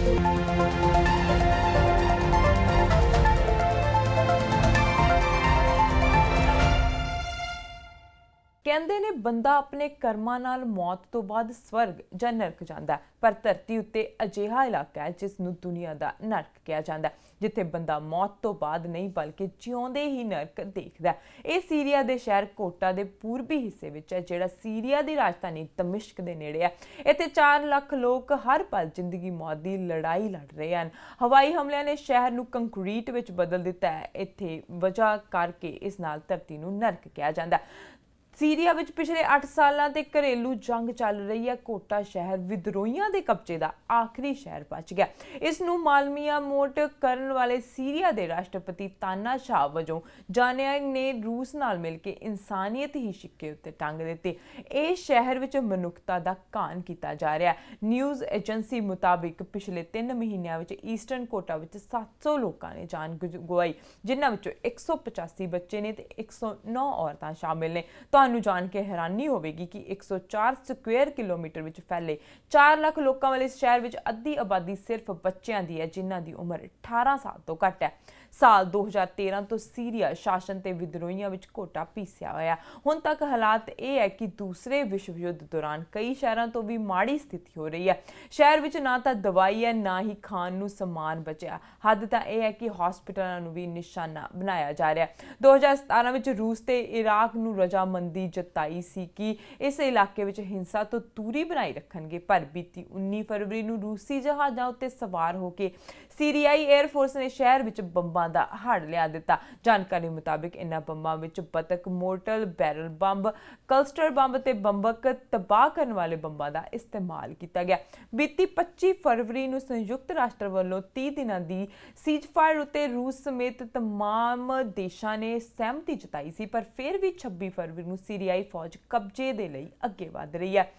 ਕਹਿੰਦੇ ਨੇ ਬੰਦਾ ਆਪਣੇ ਕਰਮਾਂ ਨਾਲ ਮੌਤ ਤੋਂ ਬਾਅਦ ਸਵਰਗ ਜਾਂ ਨਰਕ ਜਾਂਦਾ, ਪਰ ਧਰਤੀ ਉੱਤੇ ਅਜਿਹਾ ਇਲਾਕਾ ਹੈ ਜਿਸ ਨੂੰ ਦੁਨੀਆ ਦਾ ਨਰਕ ਕਿਹਾ ਜਾਂਦਾ, ਜਿੱਥੇ ਬੰਦਾ ਮੌਤ ਤੋਂ ਬਾਅਦ ਨਹੀਂ ਬਲਕਿ ਜਿਉਂਦੇ ਹੀ ਨਰਕ ਦੇਖਦਾ। ਇਹ ਸੀਰੀਆ ਦੇ ਸ਼ਹਿਰ ਕੋਟਾ ਦੇ ਪੂਰਬੀ ਹਿੱਸੇ ਵਿੱਚ ਹੈ, ਜਿਹੜਾ ਸੀਰੀਆ ਦੀ ਰਾਜਧਾਨੀ ਦਮਿਸ਼ਕ ਦੇ ਨੇੜੇ ਹੈ। ਇੱਥੇ 4 ਲੱਖ ਲੋਕ ਹਰ ਪਲ ਜ਼ਿੰਦਗੀ ਮੌਤ ਦੀ ਲੜਾਈ ਲੜ ਰਹੇ ਹਨ। ਹਵਾਈ ਹਮਲਿਆਂ ਨੇ ਸ਼ਹਿਰ ਨੂੰ ਕੰਕਰੀਟ ਵਿੱਚ ਬਦਲ ਦਿੱਤਾ ਹੈ। ਇੱਥੇ ਵਜ੍ਹਾ ਕਰਕੇ ਇਸ ਨਾਲ ਧਰਤੀ ਨੂੰ ਨਰਕ ਕਿਹਾ ਜਾਂਦਾ। सीरिया विच पिछले 8 सालों ते घरेलू जंग चल रही है। कोटा शहर विद्रोहियों के कब्जे का आखिरी शहर बच गया। इस नूं मालमिया मोट करन वाले सीरिया के राष्ट्रपति तानाशाह वजों जानिया ने रूस नाल मिल के इंसानियत ही शिक्के उत्ते टंग दिते। इस शहर विच मनुखता दा घान किया जा रहा है। न्यूज़ एजेंसी मुताबिक पिछले 3 महीनों विच ईस्टर्न कोटा विच 700 लोगों ने जान गवाई, जिन्हां विचों 185 बच्चे ने ते 109 औरतां शामिल ने। ਤੁਹਾਨੂੰ ਜਾਣ ਕੇ ਹੈਰਾਨੀ ਹੋਵੇਗੀ ਕਿ 104 ਸਕੁਅਰ ਕਿਲੋਮੀਟਰ ਵਿੱਚ ਫੈਲੇ 4 ਲੱਖ ਲੋਕਾਂ ਵਾਲੇ ਇਸ ਸ਼ਹਿਰ ਵਿੱਚ ਅੱਧੀ ਆਬਾਦੀ ਸਿਰਫ ਬੱਚਿਆਂ ਦੀ ਹੈ, ਜਿਨ੍ਹਾਂ ਦੀ ਉਮਰ 18 ਸਾਲ ਤੋਂ ਘੱਟ ਹੈ। ਸਾਲ 2013 ਤੋਂ ਸੀਰੀਆ ਸ਼ਾਸਨ ਤੇ ਵਿਦਰੋਹੀਆਂ ਵਿੱਚ ਘੋਟਾ ਪੀਸਿਆ ਹੋਇਆ। ਹੁਣ ਤੱਕ ਹਾਲਾਤ ਇਹ ਹੈ ਕਿ ਦੂਸਰੇ ਵਿਸ਼ਵ ਯੁੱਧ ਦੌਰਾਨ ਕਈ ਸ਼ਹਿਰਾਂ ਤੋਂ ਵੀ ਮਾੜੀ ਸਥਿਤੀ ਹੋ ਰਹੀ ਹੈ। ਸ਼ਹਿਰ ਵਿੱਚ ਨਾ ਤਾਂ ਦਵਾਈ ਹੈ, ਨਾ ਹੀ ਖਾਣ ਨੂੰ ਸਮਾਨ ਬਚਿਆ। ਹੱਦ ਤਾਂ ਇਹ ਹੈ ਕਿ ਹਸਪਤਾਲਾਂ ਨੂੰ ਵੀ ਨਿਸ਼ਾਨਾ ਬਣਾਇਆ ਜਾ ਰਿਹਾ। 2017 ਵਿੱਚ ਰੂਸ ਤੇ ਇਰਾਕ ਨੂੰ ਰਜਾਮੰਦੀ ਜਤਾਈ ਸੀ ਕਿ ਇਸ ਇਲਾਕੇ ਵਿੱਚ ਹਿੰਸਾ ਤੋਂ ਦੂਰੀ ਬਣਾਈ ਰੱਖਣਗੇ, ਪਰ ਬੀਤੀ 19 ਫਰਵਰੀ ਨੂੰ ਰੂਸੀ ਜਹਾਜ਼ਾਂ ਉੱਤੇ ਸਵਾਰ ਹੋ ਕੇ ਸੀਰੀਆਈ 에ਅਰ ਫੋਰਸ ਨੇ ਸ਼ਹਿਰ ਵਿੱਚ ਬੰਬਾਂ ਦਾ ਹੜ ਲਿਆ ਦਿੱਤਾ। ਜਾਣਕਾਰੀ ਮੁਤਾबिक ਇਨ੍ਹਾਂ ਬੰਬਾਂ ਵਿੱਚ ਬਤਕ, mortar, barrel bomb, cluster bomb ਤੇ ਬੰਬਕ ਤਬਾਹ ਕਰਨ ਵਾਲੇ ਬੰਬਾਂ ਦਾ ਇਸਤੇਮਾਲ ਕੀਤਾ ਗਿਆ। ਬੀਤੀ 25 ਫਰਵਰੀ ਨੂੰ ਸੰਯੁਕਤ ਰਾਸ਼ਟਰ ਵੱਲੋਂ 30 ਦਿਨਾਂ ਦੀ ਸੀਜ਼ਫਾਇਰ ਉੱਤੇ ਰੂਸ ਸਮੇਤ तमाम ਦੇਸ਼ਾਂ ਨੇ ਸਹਿਮਤੀ ਜਤਾਈ ਸੀ, ਪਰ ਫਿਰ ਵੀ 26 ਫਰਵਰੀ ਨੂੰ ਸੀਰੀਆਈ ਫੌਜ ਕਬਜ਼ੇ ਦੇ ਲਈ ਅੱਗੇ ਵਧ ਰਹੀ ਹੈ।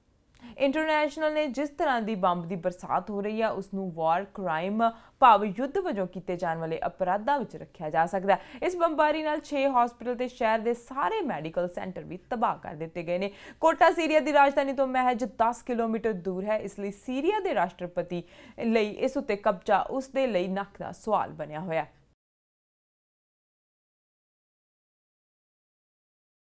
ਇੰਟਰਨੈਸ਼ਨਲ ਨੇ ਜਿਸ ਤਰ੍ਹਾਂ ਦੀ ਬੰਬ ਦੀ ਬਰਸਾਤ ਹੋ ਰਹੀ ਹੈ, ਉਸ ਨੂੰ ਵਾਰ ਕ੍ਰਾਈਮ ਭਾਵ ਯੁੱਧ ਵਜੋਂ ਕੀਤੇ ਜਾਣ ਵਾਲੇ ਅਪਰਾਧਾਂ ਵਿੱਚ ਰੱਖਿਆ ਜਾ ਸਕਦਾ ਹੈ। ਇਸ ਬੰਬਾਰੀ ਨਾਲ 6 ਹਸਪਤਾਲ ਤੇ ਸ਼ਹਿਰ ਦੇ ਸਾਰੇ ਮੈਡੀਕਲ ਸੈਂਟਰ ਵੀ ਤਬਾਹ ਕਰ ਦਿੱਤੇ ਗਏ ਨੇ। ਕੋਟਾ ਸੀਰੀਆ ਦੀ ਰਾਜਧਾਨੀ ਤੋਂ ਮਹਿਜ 10 ਕਿਲੋਮੀਟਰ ਦੂਰ ਹੈ, ਇਸ ਲਈ ਸੀਰੀਆ ਦੇ ਰਾਸ਼ਟਰਪਤੀ ਲਈ ਇਸ ਉੱਤੇ ਕਬਜ਼ਾ ਉਸ ਦੇ ਲਈ ਨੱਕ ਦਾ ਸਵਾਲ ਬਣਿਆ ਹੋਇਆ।